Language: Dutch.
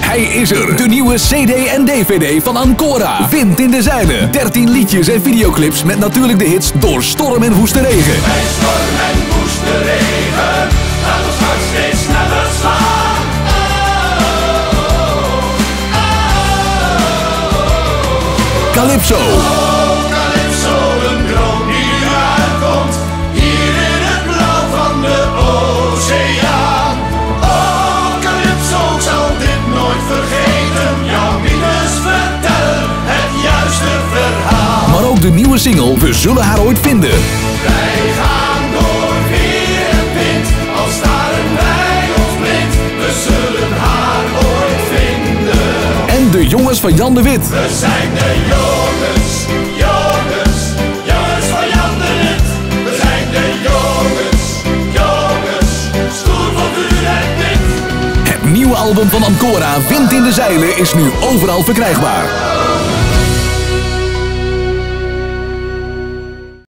Hij is er. De nieuwe CD en DVD van Ancora. Wind in de zeilen. 13 liedjes en videoclips met natuurlijk de hits Door storm en woeste regen. Bij storm en woeste regen laat ons hart steeds sneller slaan. Calypso. Calypso, een droom die uitkomt hier in het blauw van de oceaan. Oh, Calypso, ik zal dit nooit vergeten. Jouw minus vertellen het juiste verhaal. Maar ook de nieuwe single We zullen haar ooit vinden. Wij gaan door weer en wind, al staren wij ons blind. We zullen haar ooit vinden. En de jongens van Jan de Wit. We zijn de jongens, jongens, jongens van Jan de Wit. We zijn de jongens, jongens, stoer van vuur en wit. Het nieuwe album van Ancora, Wind in de zeilen, is nu overal verkrijgbaar.